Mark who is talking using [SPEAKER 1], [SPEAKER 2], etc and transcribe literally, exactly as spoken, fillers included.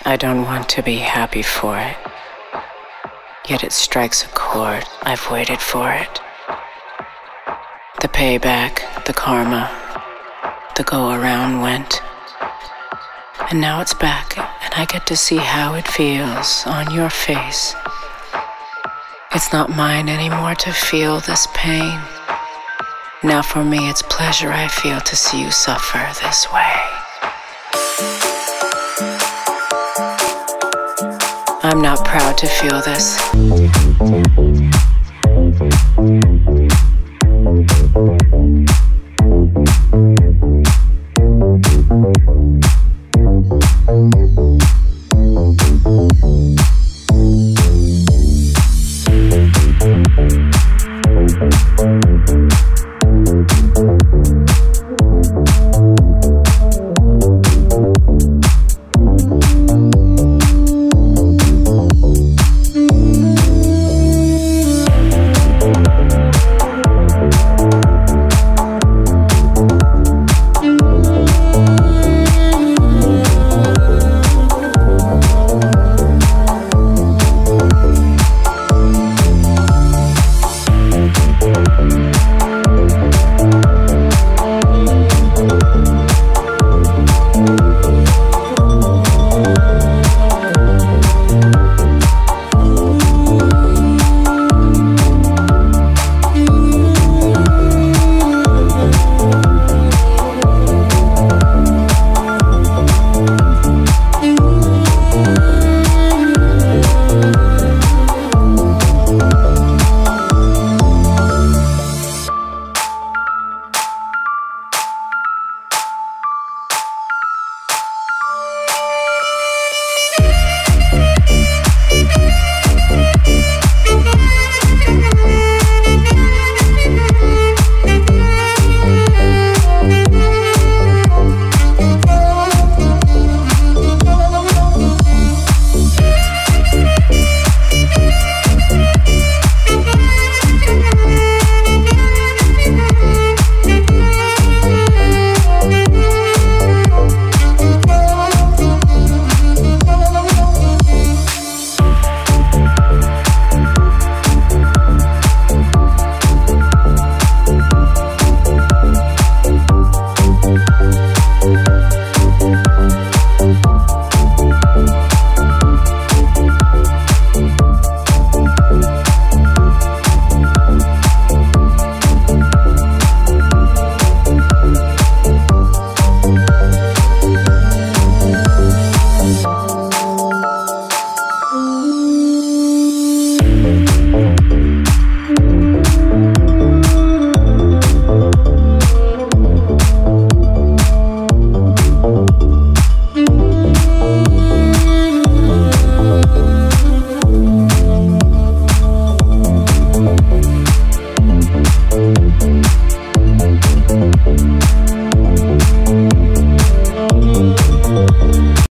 [SPEAKER 1] I don't want to be happy for it. Yet it strikes a chord. I've waited for it. The payback, the karma, the go-around went. And now it's back, and I get to see how it feels on your face. It's not mine anymore to feel this pain. Now for me it's pleasure I feel to see you suffer this way. I'm not proud to feel this.